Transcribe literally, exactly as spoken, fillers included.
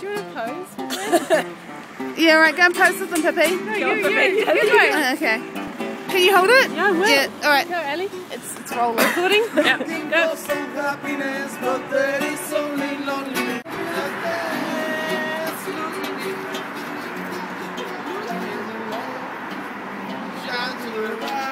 Do you want to pose with them? Yeah, right, go and pose with them, Pippi. No, you, you, you, you go. Uh, okay. Can you hold it? Yeah, I will. Yeah, alright. Go, Ellie. It's, it's rolling. Recording? Yeah, go. Shine to the